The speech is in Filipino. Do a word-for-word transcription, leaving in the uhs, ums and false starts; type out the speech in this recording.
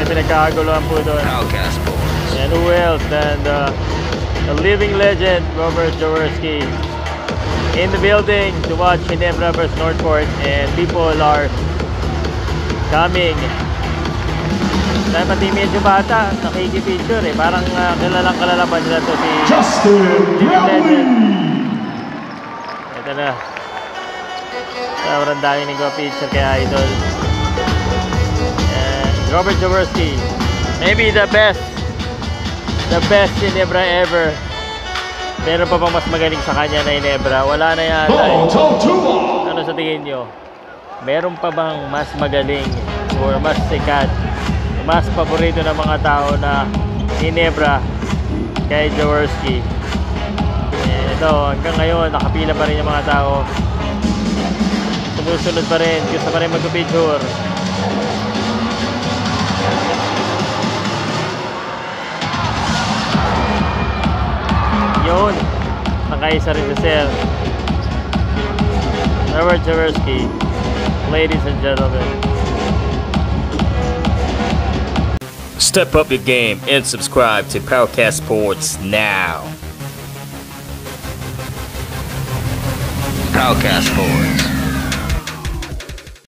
may pinagkakaguluhan po doon. Powcast Sports. And who else than the, the living legend Robert Jaworski in the building to watch Ginebra versus Northport, and people are coming. Dahil pati medyo bata, nakikipicture eh. Parang uh, kilalang kilala pa nila to si Living Legend. Ito na. Sobrang dami nagpa-picture kay Idol. And Robert Jaworski, maybe the best, the best Ginebra ever. Meron pa bang mas magaling sa kanya na Ginebra? Wala na yata eh. Ano sa tingin nyo? Meron pa bang mas magaling or mas sikat, mas paborito ng mga tao na Ginebra kay Jaworski? Eh, ito, hanggang ngayon nakapila pa rin yung mga tao. Sumusunod pa rin, gusto pa rin mag-picture. Yun, nakaisa rin si Sir Robert Jaworski. Ladies and gentlemen, step up your game and subscribe to Powcast Sports now. Powcast Sports.